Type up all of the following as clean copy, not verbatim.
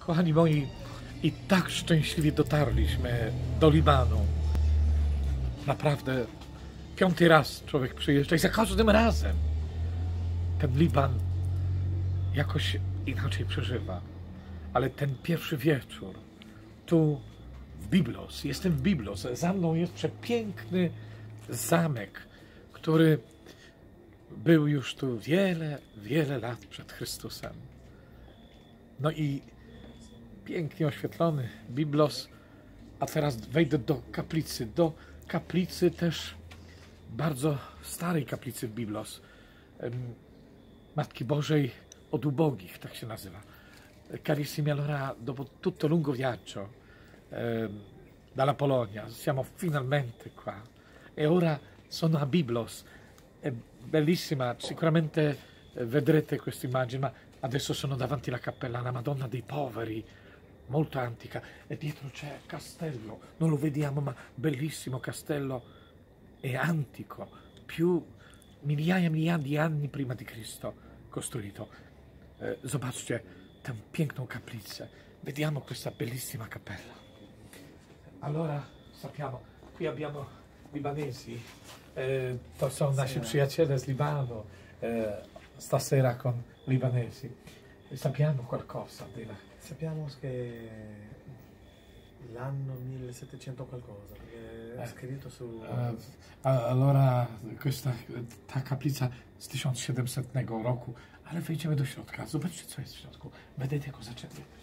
Kochani moi, i tak szczęśliwie dotarliśmy do Libanu. Naprawdę, 5. raz człowiek przyjeżdża i za każdym razem ten Liban jakoś inaczej przeżywa. Ale ten pierwszy wieczór, tu w Byblos, jestem w Byblos, za mną jest przepiękny zamek, który był już tu wiele, wiele lat przed Chrystusem. No i pięknie oświetlony Byblos, a teraz wejdę do kaplicy też bardzo starej kaplicy w Byblos, Matki Bożej od Ubogich, tak się nazywa. Carissimi, allora dopo tutto lungo viaggio dalla Polonia siamo finalmente qua e ora sono a Byblos. È bellissima, sicuramente vedrete questa immagine, ma adesso sono davanti alla cappella, la Madonna dei Poveri, molto antica, e dietro c'è castello, non lo vediamo, ma bellissimo castello, è antico, più migliaia di anni prima di Cristo costruito. Zobaczcie tę piękną kaplicę, vediamo questa bellissima cappella. Allora sappiamo, qui abbiamo libanesi, to są nasi przyjaciele z Libanu, stasera con libanesi. Sappiamo qualcosa della... Sappiamo che l'anno 1700 qualcosa, perché è scritto su... Allora ta kaplica z 1700 roku, ale wejdziemy do środka. Zobaczcie, co jest w środku. Vedete cosa c'è dietro.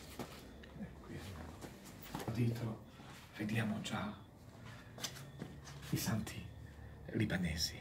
Dietro vediamo già i santi libanesi.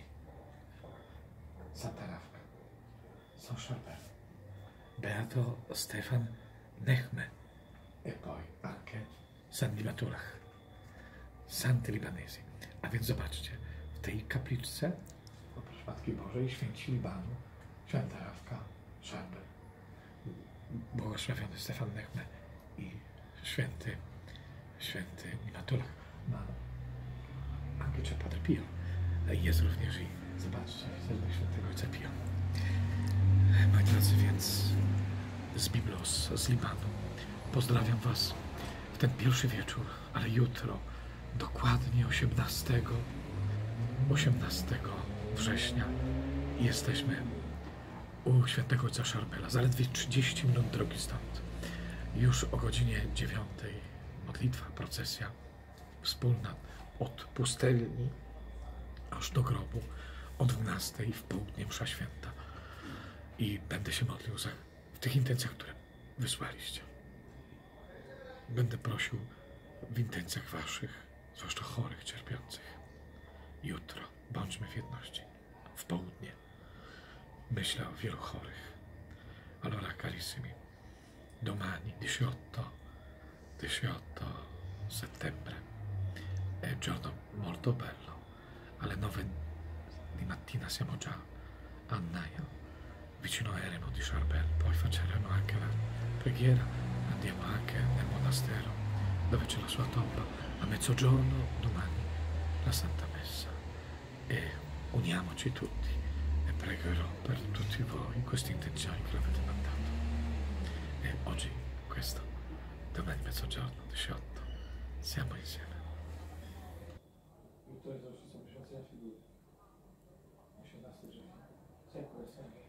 Santa Rafka, San Charbel, Beato Stefan Nechme e poi anche San Nimatulach, santy libanesi. A więc zobaczcie, w tej kapliczce oprócz Matki Bożej święci Libanu, Święta Rafka, Charbel, błogosławiony Stefan Nechme i święty Nimatulach. Ma anche c'è Padre Pio, jest również i zobaczcie, wizerunek świętego ojca Pio. Moi drodzy, więc z Byblos, z Libanu pozdrawiam was w ten pierwszy wieczór, ale jutro, dokładnie 18 września, jesteśmy u świętego ojca Charbela, zaledwie 30 minut drogi stąd. Już o godzinie 9 modlitwa, procesja wspólna od pustelni aż do grobu, o 12 w południe msza święta. I będę się modlił w tych intencjach, które wysłaliście. Będę prosił w intencjach waszych, zwłaszcza chorych, cierpiących. Jutro bądźmy w jedności, w południe. Myślę o wielu chorych. Allora, carissimi, domani 18 settembre è un giorno molto bello. Alle 9 di mattina siamo già a Naia, vicino a Eremo di Charbel. Poi facciamo anche la preghiera, andiamo anche nel monastero dove c'è la sua tomba. A mezzogiorno domani la Santa Messa. E uniamoci tutti e pregherò per tutti voi queste intenzioni che l'avete mandato. E oggi questo, domani mezzogiorno 18, siamo insieme. Tutto esorcizzazione figura. 18 giorni. Sempre